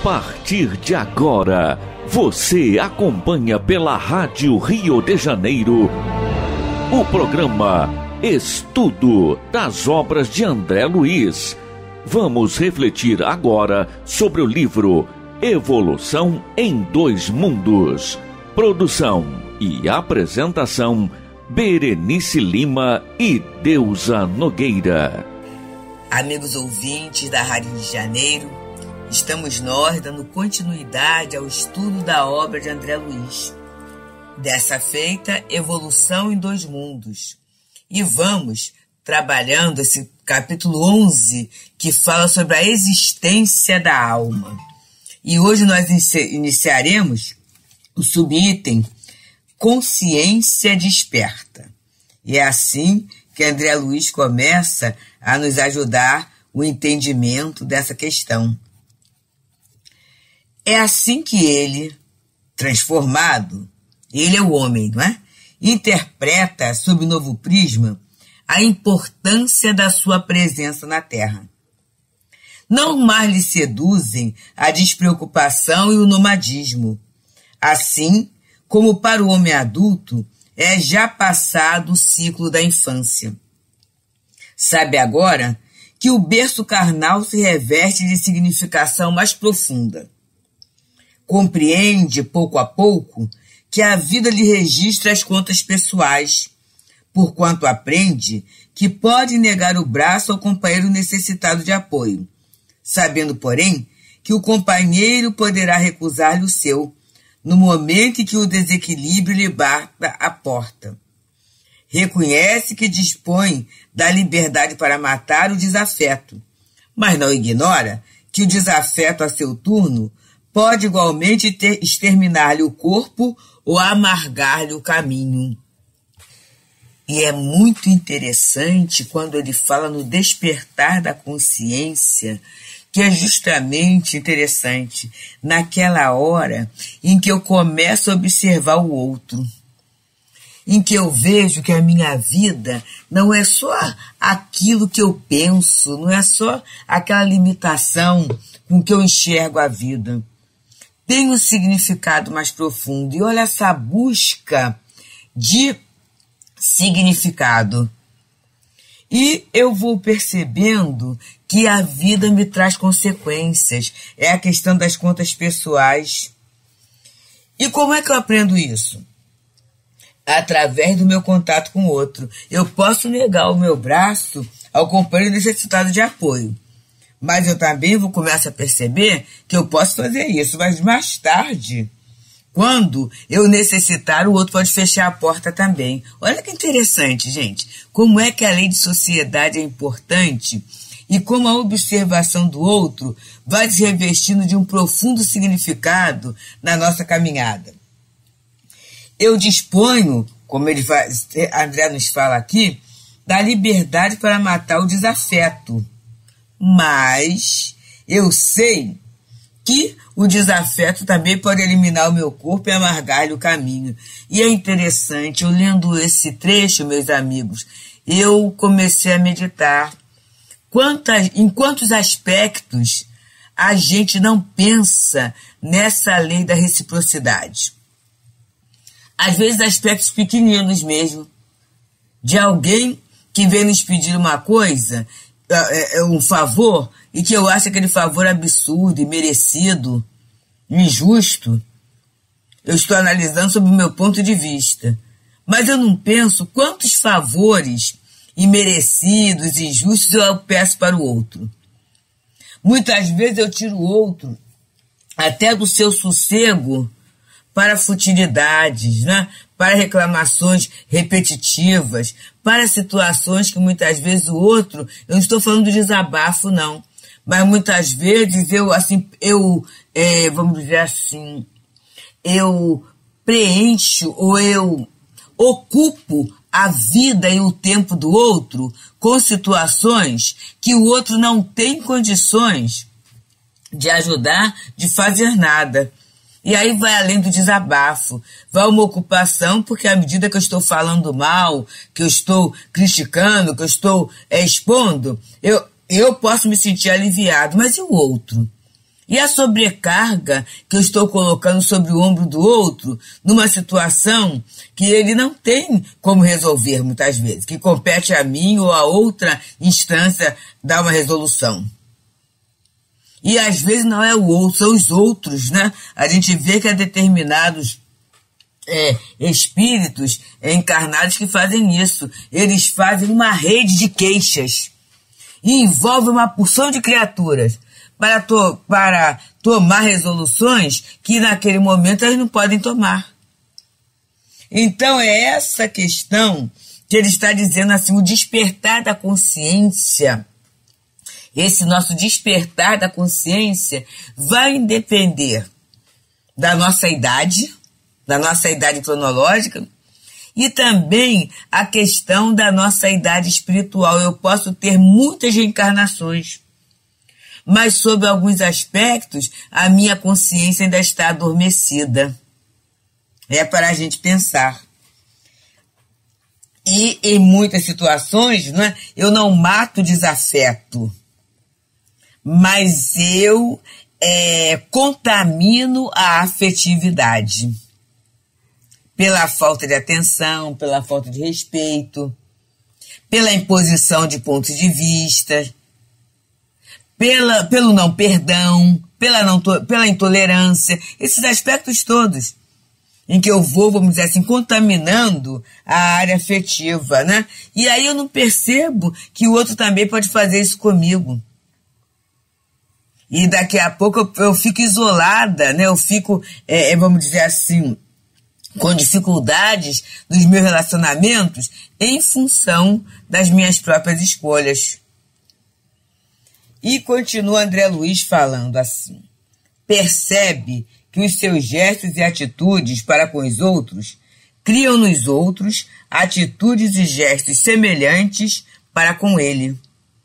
partir de agora, você acompanha pela Rádio Rio de Janeiro o programa Estudo das Obras de André Luiz. Vamos refletir agora sobre o livro Evolução em Dois Mundos. Produção e apresentação, Berenice Lima e Deusa Nogueira. Amigos ouvintes da Rádio Rio de Janeiro, estamos nós dando continuidade ao estudo da obra de André Luiz. Dessa feita, Evolução em Dois Mundos. E vamos trabalhando esse capítulo 11, que fala sobre a existência da alma. E hoje nós iniciaremos o subitem Consciência Desperta. E é assim que André Luiz começa a nos ajudar o entendimento dessa questão. É assim que ele, transformado, ele é o homem, não é? Interpreta sob novo prisma a importância da sua presença na Terra. Não mais lhe seduzem a despreocupação e o nomadismo, assim como para o homem adulto é já passado o ciclo da infância. Sabe agora que o berço carnal se reveste de significação mais profunda. Compreende, pouco a pouco, que a vida lhe registra as contas pessoais, porquanto aprende que pode negar o braço ao companheiro necessitado de apoio, sabendo, porém, que o companheiro poderá recusar-lhe o seu, no momento em que o desequilíbrio lhe bata a porta. Reconhece que dispõe da liberdade para matar o desafeto, mas não ignora que o desafeto, a seu turno, pode igualmente exterminar-lhe o corpo ou amargar-lhe o caminho. E é muito interessante quando ele fala no despertar da consciência, que é justamente interessante naquela hora em que eu começo a observar o outro, em que eu vejo que a minha vida não é só aquilo que eu penso, não é só aquela limitação com que eu enxergo a vida. Tem um significado mais profundo. E olha essa busca de significado. E eu vou percebendo que a vida me traz consequências. É a questão das contas pessoais. E como é que eu aprendo isso? Através do meu contato com o outro. Eu posso negar o meu braço ao companheiro necessitado de apoio. Mas eu também vou começar a perceber que eu posso fazer isso. Mas mais tarde, quando eu necessitar, o outro pode fechar a porta também. Olha que interessante, gente. Como é que a lei de sociedade é importante e como a observação do outro vai se revestindo de um profundo significado na nossa caminhada. Eu disponho, como André nos fala aqui, da liberdade para matar o desafeto. Mas eu sei que o desafeto também pode eliminar o meu corpo e amargar-lhe o caminho. E é interessante, eu lendo esse trecho, meus amigos, eu comecei a meditar em quantos aspectos a gente não pensa nessa lei da reciprocidade. Às vezes aspectos pequeninos mesmo, de alguém que vem nos pedir uma coisa, um favor, e que eu acho aquele favor absurdo, imerecido, injusto. Eu estou analisando sob o meu ponto de vista. Mas eu não penso quantos favores imerecidos, injustos eu peço para o outro. Muitas vezes eu tiro o outro até do seu sossego para futilidades, né? Para reclamações repetitivas, para situações que muitas vezes o outro, eu não estou falando de desabafo não, mas muitas vezes vamos dizer assim, eu preencho ou eu ocupo a vida e o tempo do outro com situações que o outro não tem condições de ajudar, de fazer nada. E aí vai além do desabafo, vai uma ocupação, porque à medida que eu estou falando mal, que eu estou criticando, que eu estou expondo, eu posso me sentir aliviado, mas e o outro? E a sobrecarga que eu estou colocando sobre o ombro do outro numa situação que ele não tem como resolver muitas vezes, que compete a mim ou a outra instância dar uma resolução. E às vezes não é o outro, são os outros, né? A gente vê que há determinados espíritos encarnados que fazem isso. Eles fazem uma rede de queixas e envolvem uma porção de criaturas para tomar resoluções que naquele momento elas não podem tomar. Então é essa questão que ele está dizendo assim, o despertar da consciência. Esse nosso despertar da consciência vai depender da nossa idade cronológica, e também a questão da nossa idade espiritual. Eu posso ter muitas reencarnações, mas sob alguns aspectos a minha consciência ainda está adormecida. É para a gente pensar. E em muitas situações, né, eu não mato o desafeto, mas eu contamino a afetividade. Pela falta de atenção, pela falta de respeito, pela imposição de pontos de vista, pelo não perdão, pela intolerância, esses aspectos todos, em que eu vou, vamos dizer assim, contaminando a área afetiva, né? E aí eu não percebo que o outro também pode fazer isso comigo. E daqui a pouco eu fico isolada, né? Eu fico, vamos dizer assim, com dificuldades nos meus relacionamentos em função das minhas próprias escolhas. E continua André Luiz falando assim: percebe que os seus gestos e atitudes para com os outros criam nos outros atitudes e gestos semelhantes para com ele.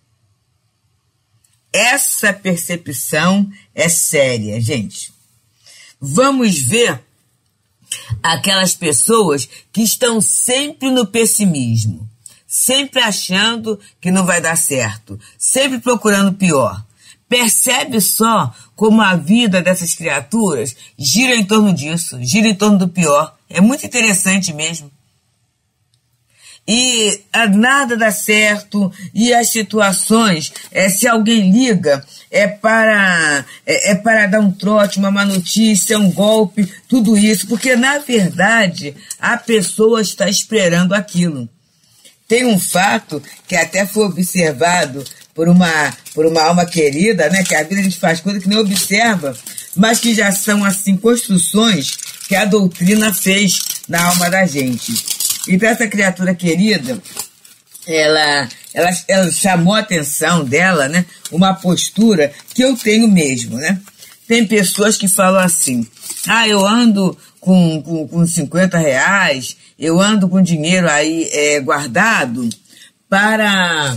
Essa percepção é séria, gente. Vamos ver aquelas pessoas que estão sempre no pessimismo, sempre achando que não vai dar certo, sempre procurando pior. Percebe só como a vida dessas criaturas gira em torno disso, gira em torno do pior. É muito interessante mesmo. E nada dá certo, e as situações, se alguém liga, é para dar um trote, uma má notícia, um golpe, tudo isso, porque na verdade a pessoa está esperando aquilo. Tem um fato que até foi observado por uma alma querida, né, que a vida a gente faz coisas que nem observa, mas que já são assim construções que a doutrina fez na alma da gente. Então essa criatura querida, ela chamou a atenção dela, né, uma postura que eu tenho mesmo, né? Tem pessoas que falam assim: eu ando com 50 reais, eu ando com dinheiro aí guardado para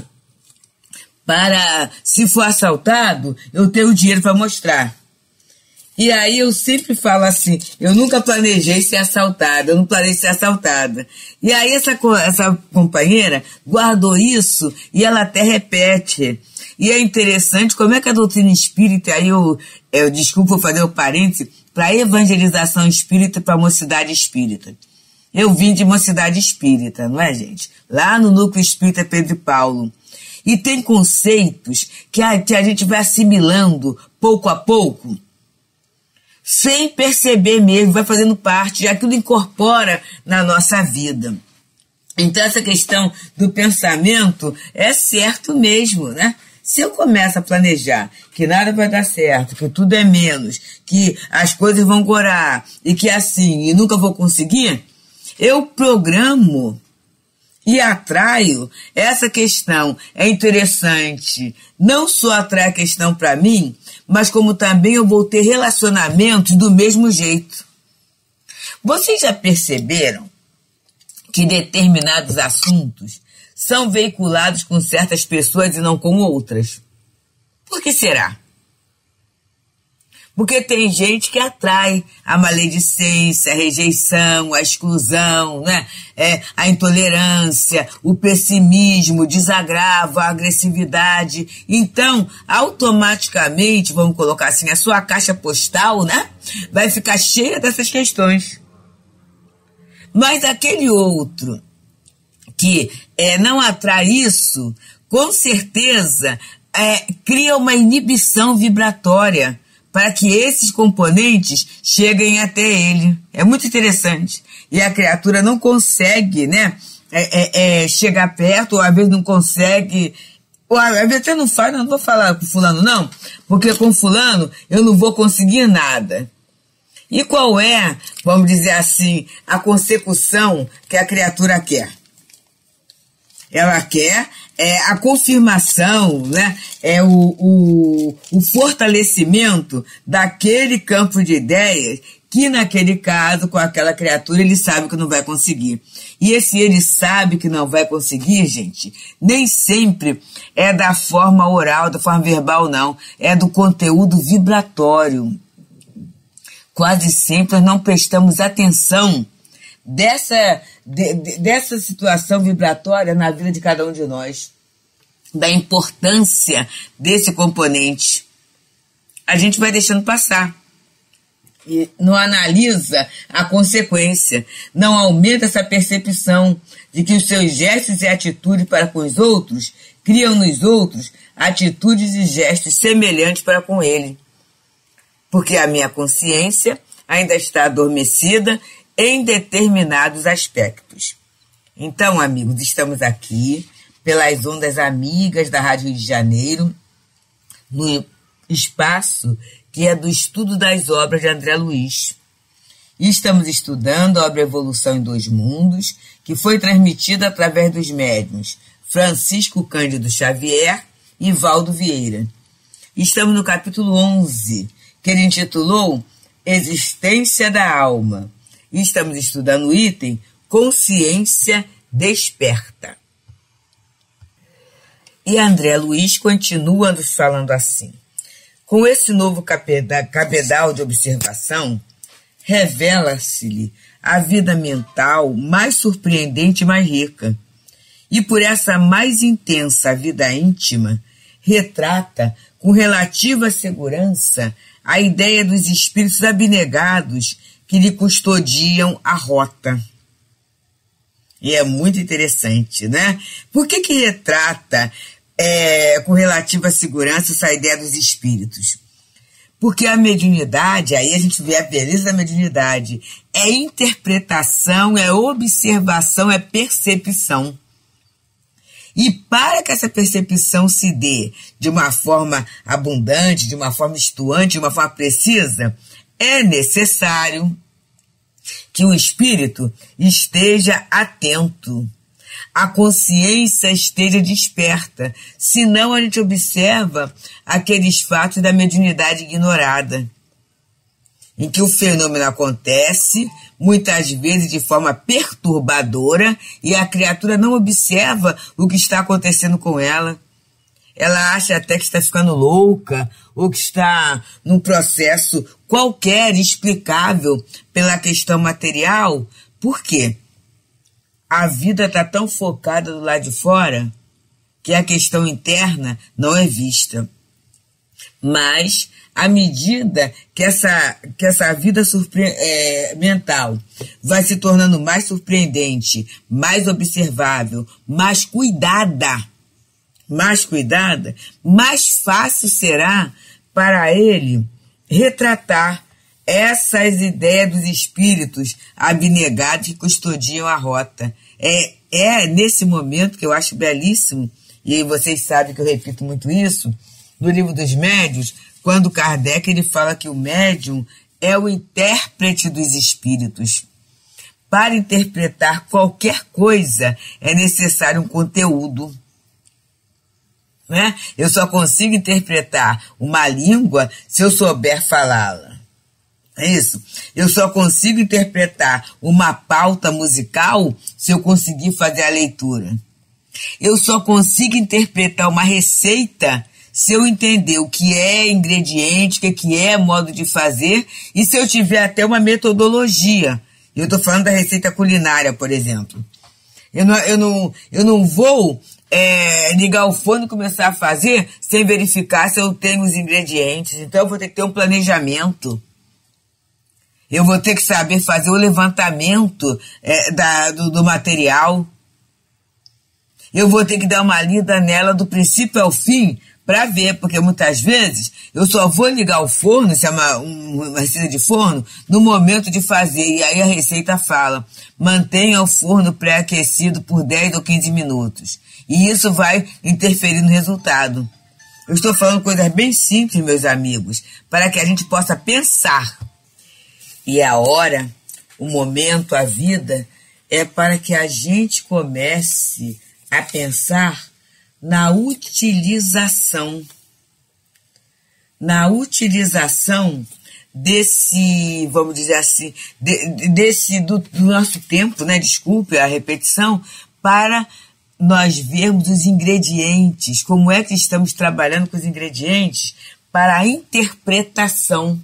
se for assaltado, eu tenho dinheiro para mostrar. E aí eu sempre falo assim: eu nunca planejei ser assaltada, eu não planejei ser assaltada. E aí essa companheira guardou isso e ela até repete. E é interessante como é que a doutrina espírita, aí eu desculpa, vou fazer o parêntese, para a evangelização espírita, para a mocidade espírita. Eu vim de mocidade espírita, não é, gente? Lá no núcleo espírita Pedro e Paulo. E tem conceitos que a gente vai assimilando pouco a pouco, sem perceber mesmo, vai fazendo parte, aquilo incorpora na nossa vida. Então essa questão do pensamento é certo mesmo, né? Se eu começo a planejar que nada vai dar certo, que tudo é menos, que as coisas vão gorar, e que assim, e nunca vou conseguir, eu programo e atraio essa questão. É interessante, não só atrai a questão para mim, mas como também eu vou ter relacionamentos do mesmo jeito. Vocês já perceberam que determinados assuntos são veiculados com certas pessoas e não com outras? Por que será? Porque tem gente que atrai a maledicência, a rejeição, a exclusão, né? A intolerância, o pessimismo, o desagravo, a agressividade. Então, automaticamente, vamos colocar assim, a sua caixa postal, né? Vai ficar cheia dessas questões. Mas aquele outro que não atrai isso, com certeza cria uma inibição vibratória para que esses componentes cheguem até ele. É muito interessante. E a criatura não consegue, né, chegar perto, ou às vezes não consegue, ou às vezes até não faz, não vou falar com fulano não, porque com fulano eu não vou conseguir nada. E qual é, vamos dizer assim, a consecução que a criatura quer? Ela quer a confirmação, né? O fortalecimento daquele campo de ideias que, naquele caso, com aquela criatura, ele sabe que não vai conseguir. E esse ele sabe que não vai conseguir, gente, nem sempre é da forma oral, da forma verbal, não. É do conteúdo vibratório. Quase sempre nós não prestamos atenção dessa situação vibratória na vida de cada um de nós, da importância desse componente. A gente vai deixando passar e não analisa a consequência, não aumenta essa percepção de que os seus gestos e atitudes para com os outros criam nos outros atitudes e gestos semelhantes para com ele. Porque a minha consciência ainda está adormecida em determinados aspectos. Então, amigos, estamos aqui pelas ondas amigas da Rádio Rio de Janeiro, no espaço que é do estudo das obras de André Luiz. E estamos estudando a obra Evolução em Dois Mundos, que foi transmitida através dos médiuns Francisco Cândido Xavier e Valdo Vieira. Estamos no capítulo 11, que ele intitulou Existência da Alma. E estamos estudando o item Consciência Desperta. E André Luiz continua nos falando assim. Com esse novo cabedal de observação, revela-se-lhe a vida mental mais surpreendente e mais rica. E por essa mais intensa vida íntima, retrata com relativa segurança a ideia dos espíritos abnegados que lhe custodiam a rota. E é muito interessante, né? Por que retrata com relativa segurança essa ideia dos espíritos? Porque a mediunidade, aí a gente vê a beleza da mediunidade, é interpretação, é observação, é percepção. E para que essa percepção se dê de uma forma abundante, de uma forma estuante, de uma forma precisa, é necessário que o espírito esteja atento, a consciência esteja desperta, senão a gente observa aqueles fatos da mediunidade ignorada, em que o fenômeno acontece, muitas vezes de forma perturbadora, e a criatura não observa o que está acontecendo com ela. Ela acha até que está ficando louca, ou que está num processo qualquer explicável pela questão material. Por quê? A vida está tão focada do lado de fora que a questão interna não é vista. Mas, à medida que essa vida mental vai se tornando mais surpreendente, mais observável, mais cuidada, mais fácil será para ele retratar essas ideias dos espíritos abnegados que custodiam a rota. É nesse momento que eu acho belíssimo, e vocês sabem que eu repito muito isso, no livro dos médiuns, quando Kardec ele fala que o médium é o intérprete dos espíritos. Para interpretar qualquer coisa é necessário um conteúdo. Né? Eu só consigo interpretar uma língua se eu souber falá-la. É isso? Eu só consigo interpretar uma pauta musical se eu conseguir fazer a leitura. Eu só consigo interpretar uma receita se eu entender o que é ingrediente, o que é modo de fazer, e se eu tiver até uma metodologia. Eu estou falando da receita culinária, por exemplo. Eu não vou ligar o forno e começar a fazer sem verificar se eu tenho os ingredientes. Então eu vou ter que ter um planejamento. Eu vou ter que saber fazer o levantamento do material. Eu vou ter que dar uma lida nela do princípio ao fim para ver, porque muitas vezes eu só vou ligar o forno, se é uma receita de forno, no momento de fazer. E aí a receita fala, mantenha o forno pré-aquecido por 10 ou 15 minutos. E isso vai interferir no resultado. Eu estou falando coisas bem simples, meus amigos, para que a gente possa pensar. E a hora, o momento, a vida, é para que a gente comece a pensar na utilização desse, vamos dizer assim, do nosso tempo, né? Desculpe a repetição, para nós vermos os ingredientes, como é que estamos trabalhando com os ingredientes para a interpretação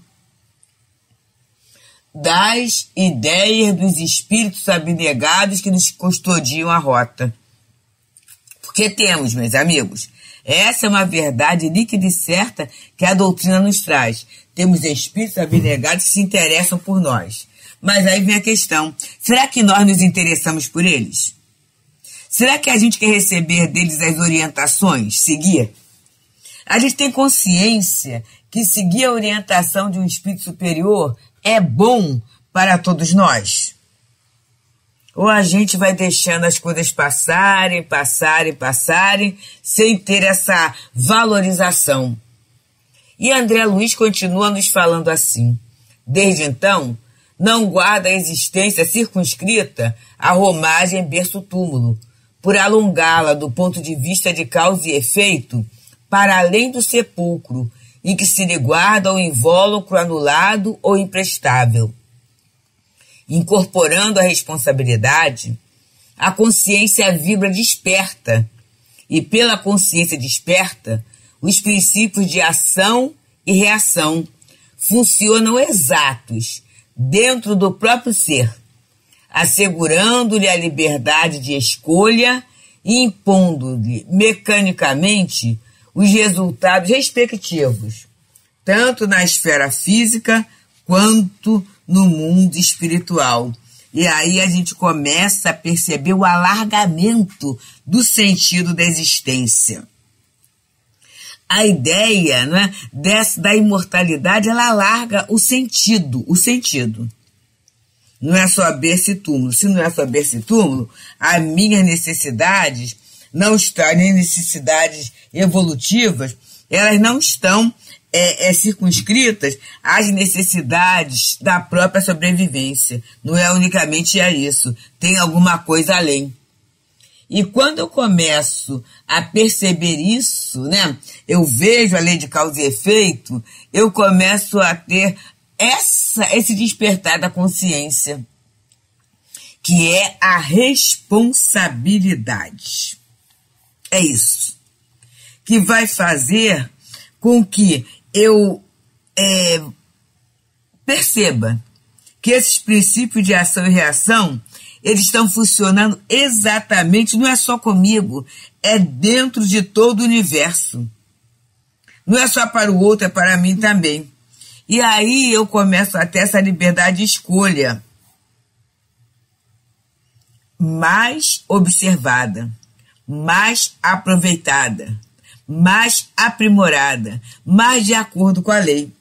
das ideias dos espíritos abnegados que nos custodiam a rota. Porque temos, meus amigos, essa é uma verdade líquida e certa que a doutrina nos traz. Temos espíritos abnegados que se interessam por nós. Mas aí vem a questão, será que nós nos interessamos por eles? Será que a gente quer receber deles as orientações, seguir? A gente tem consciência que seguir a orientação de um espírito superior é bom para todos nós? Ou a gente vai deixando as coisas passarem, sem ter essa valorização? E André Luiz continua nos falando assim. Desde então, não guarda a existência circunscrita à romagem berço-túmulo, por alongá-la do ponto de vista de causa e efeito para além do sepulcro, em que se lhe guarda o invólucro anulado ou imprestável. Incorporando a responsabilidade, a consciência vibra desperta, e pela consciência desperta, os princípios de ação e reação funcionam exatos dentro do próprio ser, assegurando-lhe a liberdade de escolha e impondo-lhe mecanicamente os resultados respectivos, tanto na esfera física quanto no mundo espiritual. E aí a gente começa a perceber o alargamento do sentido da existência. A ideia, né, da imortalidade, ela alarga o sentido. Não é só berço e túmulo. Se não é só berço e túmulo, as minhas necessidades não estão, nem necessidades evolutivas, elas não estão circunscritas às necessidades da própria sobrevivência. Não é unicamente a isso. Tem alguma coisa além. E quando eu começo a perceber isso, né, eu vejo a lei de causa e efeito, eu começo a ter esse despertar da consciência, que é a responsabilidade. É isso. Que vai fazer com que eu perceba que esses princípios de ação e reação, eles estão funcionando exatamente, não é só comigo, é dentro de todo o universo. Não é só para o outro, é para mim também. E aí eu começo a ter essa liberdade de escolha mais observada, mais aproveitada, mais aprimorada, mais de acordo com a lei.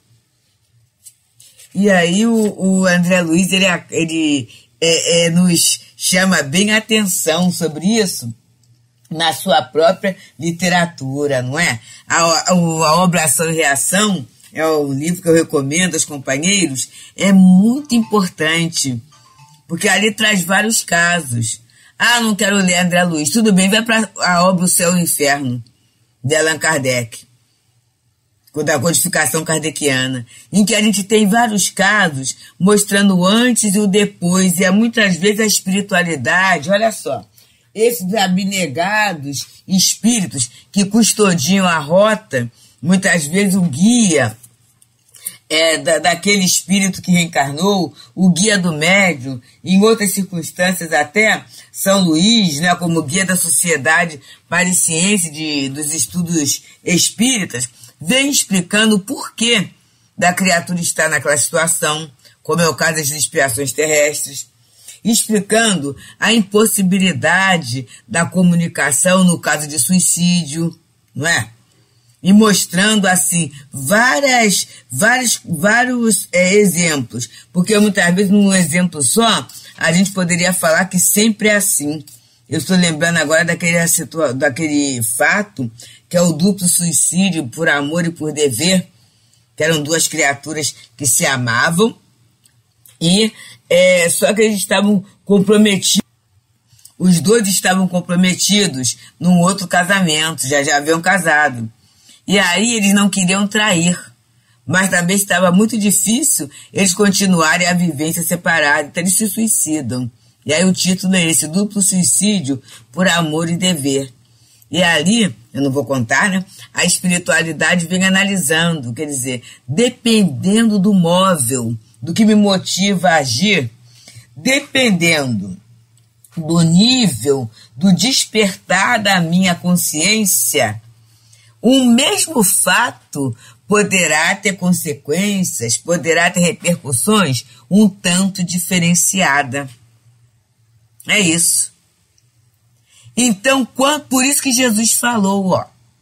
E aí o André Luiz, ele nos chama bem a atenção sobre isso na sua própria literatura, não é? A obra Ação e Reação, é o livro que eu recomendo aos companheiros, é muito importante, porque ali traz vários casos. Ah, não quero ler André Luiz. Tudo bem, vai para a obra O Céu e o Inferno, de Allan Kardec, da codificação kardeciana, em que a gente tem vários casos mostrando o antes e o depois, e muitas vezes a espiritualidade, olha só, esses abnegados espíritos que custodiam a rota, muitas vezes o guia daquele espírito que reencarnou, o guia do médium, em outras circunstâncias até São Luís, né, como guia da Sociedade Parisiense dos Estudos Espíritas, vem explicando o porquê da criatura estar naquela situação, como é o caso das expiações terrestres, explicando a impossibilidade da comunicação no caso de suicídio, não é? E mostrando, assim, vários exemplos. Porque muitas vezes, num exemplo só, a gente poderia falar que sempre é assim. Eu estou lembrando agora daquele fato, que é o duplo suicídio por amor e por dever, que eram duas criaturas que se amavam, e só que eles estavam comprometidos. Os dois estavam comprometidos num outro casamento, já haviam casado. E aí eles não queriam trair, mas também estava muito difícil eles continuarem a vivência separada, então eles se suicidam. E aí o título é esse, Duplo Suicídio por Amor e Dever. E ali, eu não vou contar, né? A espiritualidade vem analisando, quer dizer, dependendo do móvel, do que me motiva a agir, dependendo do nível, do despertar da minha consciência, um mesmo fato poderá ter consequências, poderá ter repercussões um tanto diferenciada. É isso. Então, por isso que Jesus falou,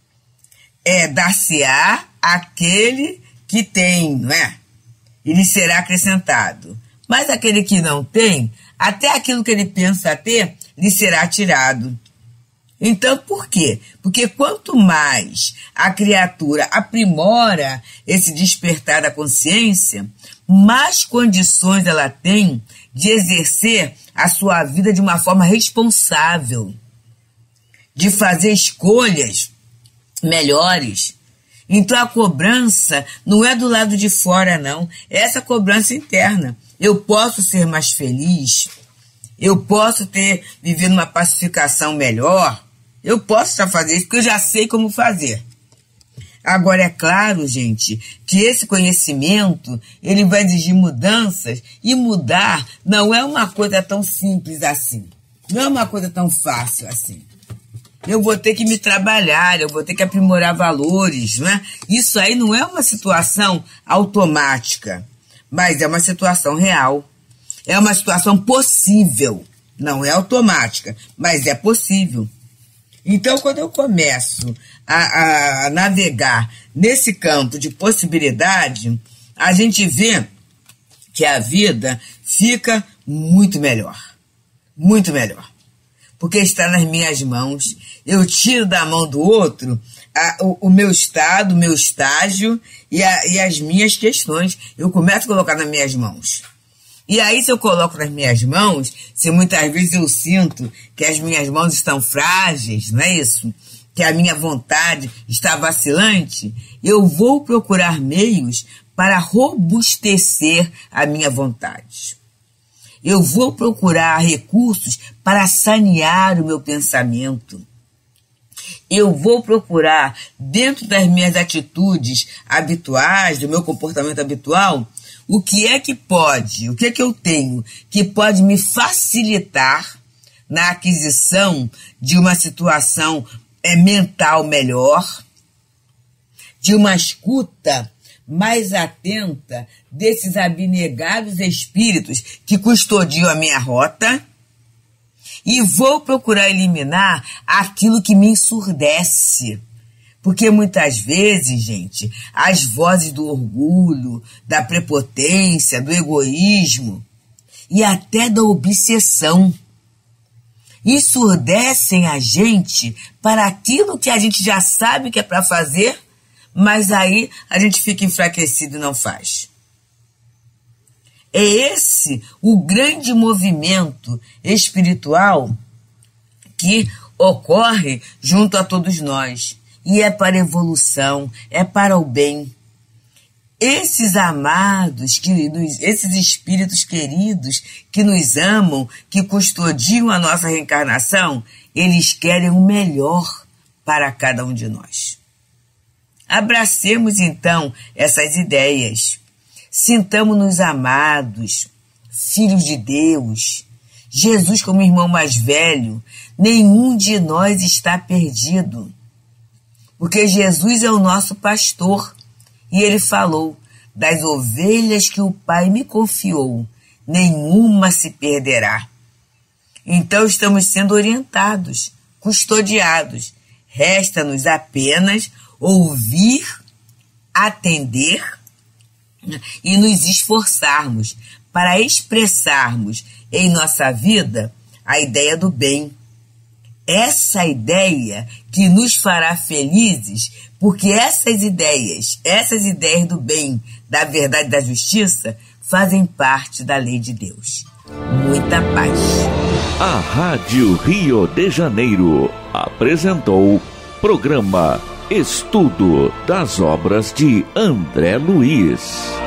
dar-se-á aquele que tem, não é? E lhe será acrescentado. Mas aquele que não tem, até aquilo que ele pensa ter, lhe será tirado. Então, por quê? Porque quanto mais a criatura aprimora esse despertar da consciência, mais condições ela tem de exercer a sua vida de uma forma responsável, de fazer escolhas melhores. Então, a cobrança não é do lado de fora, não. É essa cobrança interna. Eu posso ser mais feliz, eu posso viver numa pacificação melhor, eu posso já fazer isso, porque eu já sei como fazer. Agora, é claro, gente, que esse conhecimento, ele vai exigir mudanças, e mudar não é uma coisa tão simples assim. Não é uma coisa tão fácil assim. Eu vou ter que me trabalhar, eu vou ter que aprimorar valores, não é? Isso aí não é uma situação automática, mas é uma situação real. É uma situação possível. Não é automática, mas é possível. Então, quando eu começo a navegar nesse campo de possibilidade, a gente vê que a vida fica muito melhor. Muito melhor. Porque está nas minhas mãos. Eu tiro da mão do outro o meu estado, o meu estágio e as minhas questões. Eu começo a colocar nas minhas mãos. E aí, se eu coloco nas minhas mãos, se muitas vezes eu sinto que as minhas mãos estão frágeis, não é isso? Que a minha vontade está vacilante, eu vou procurar meios para robustecer a minha vontade. Eu vou procurar recursos para sanear o meu pensamento. Eu vou procurar, dentro das minhas atitudes habituais, do meu comportamento habitual, o que é que eu tenho que pode me facilitar na aquisição de uma situação mental melhor, de uma escuta mais atenta desses abnegados espíritos que custodiam a minha rota, e vou procurar eliminar aquilo que me ensurdece. Porque muitas vezes, gente, as vozes do orgulho, da prepotência, do egoísmo e até da obsessão ensurdecem a gente para aquilo que a gente já sabe que é para fazer, mas aí a gente fica enfraquecido e não faz. É esse o grande movimento espiritual que ocorre junto a todos nós. E é para a evolução, é para o bem. Esses amados, esses espíritos queridos que nos amam, que custodiam a nossa reencarnação, eles querem o melhor para cada um de nós. Abracemos então essas ideias. Sintamo-nos amados, filhos de Deus. Jesus como irmão mais velho, nenhum de nós está perdido. Porque Jesus é o nosso pastor e ele falou: das ovelhas que o Pai me confiou, nenhuma se perderá. Então estamos sendo orientados, custodiados. Resta-nos apenas ouvir, atender e nos esforçarmos para expressarmos em nossa vida a ideia do bem. Essa ideia que nos fará felizes, porque essas ideias do bem, da verdade e da justiça, fazem parte da lei de Deus. Muita paz. A Rádio Rio de Janeiro apresentou programa Estudo das Obras de André Luiz.